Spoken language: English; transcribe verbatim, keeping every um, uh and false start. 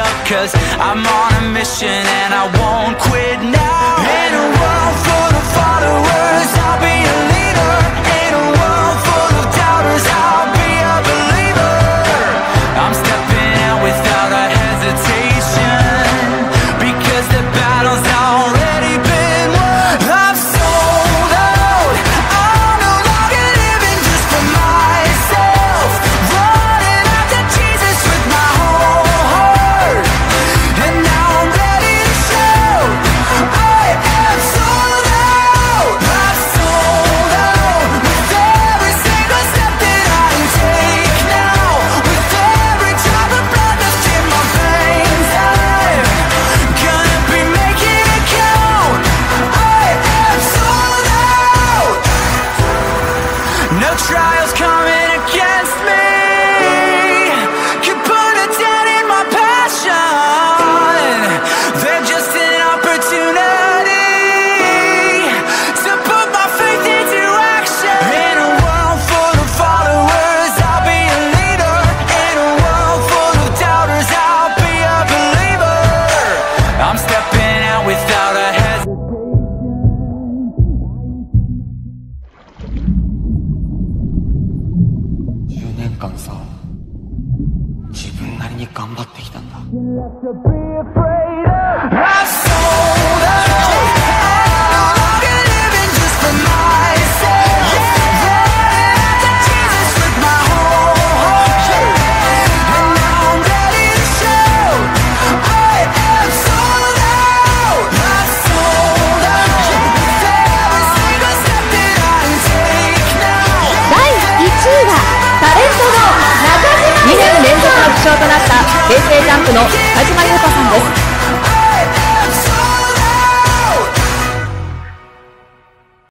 up, cause I'm on a mission and I won't quit now. In a world full of followers, I'll be a leader. In a world full of doubters, I'll be a believer. I'm stepping out without a hesitation, because the battle's already been won. I'm sold out, I'm no longer living just for myself, running after Jesus with my whole heart. And now I'm ready to shout, I am sold out. I'm sold out, with every single step that I take now, with every drop of blood that's in my veins. I'm gonna be making it count. I am sold out. No trials coming against me can put a dent in my passion. They're just an opportunity to put my faith into action. In a world full of followers, I'll be a leader. In a world full of doubters, I'll be a believer. I'm stepping out without a hesitation. じゅうねんかんさ、自分なりに頑張ってきたんだ。 To be afraid of. I'm sold out. I'm no longer living just for myself, running after Jesus with my whole heart. And now I'm ready to shout, I am sold out. I'm sold out, with every single step that I take now. だいいちいはタレントの中島。にねん連続の受賞となった平成ジャンプの中島裕翔さんです。